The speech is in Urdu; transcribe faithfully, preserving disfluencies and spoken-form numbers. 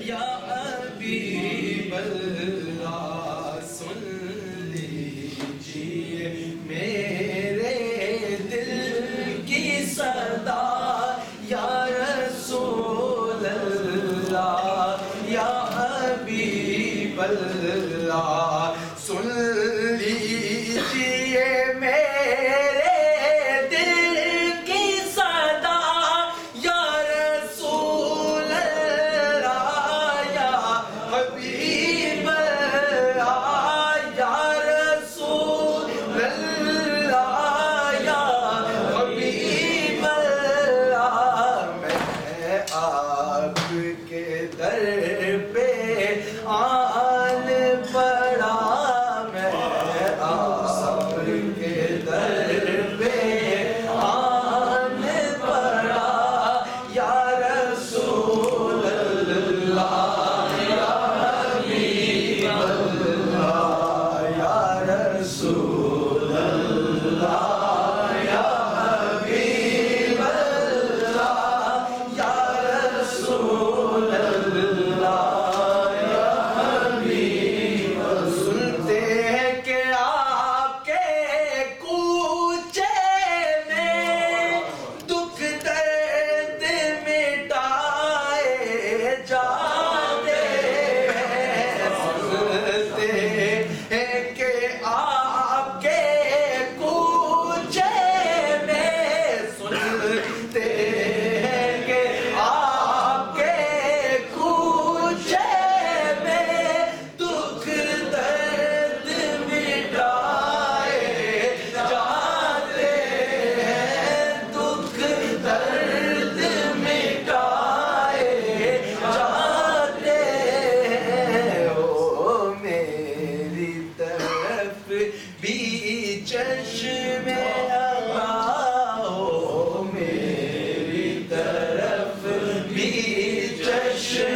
یا حبیب اللہ سن لیجیے میرے دل کی صدا یا رسول اللہ یا حبیب اللہ سن لیجیے میرے دل کی صدا یا رسول اللہ یا حبیب اللہ یا رسول اللہ یا حبیب اللہ میں آپ کے در پہ آن پڑا میں آپ کے در پہ آن پڑا یا رسول اللہ یا حبیب اللہ یا رسول اللہ یا حبیب اللہ یا رسول اللہ یا حبیب اللہ سنتے ہیں کہ آپ کے کوچے میں دکھ درد مٹائے جاتے ہیں سنتے ہیں کہ آپ کے کوچے میں سنتے ہیں کہ آپ کے کوچے میں دکھ درد مٹائے جاتے ہیں دکھ درد مٹائے جاتے ہیں او میری طرف بھی چشم آؤ میری طرف بھی چشم